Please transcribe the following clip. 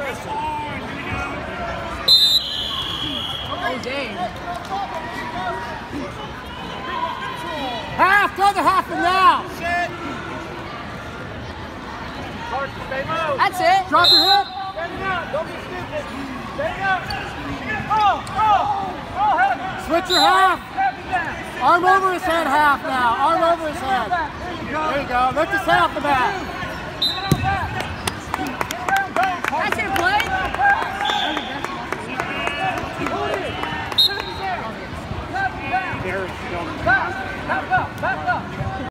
Oh, dang. Half, throw the half and now. That's it. Drop your hip. Switch your half. Arm over his head half now. Arm over his head. There you go. Lift his head off the mat.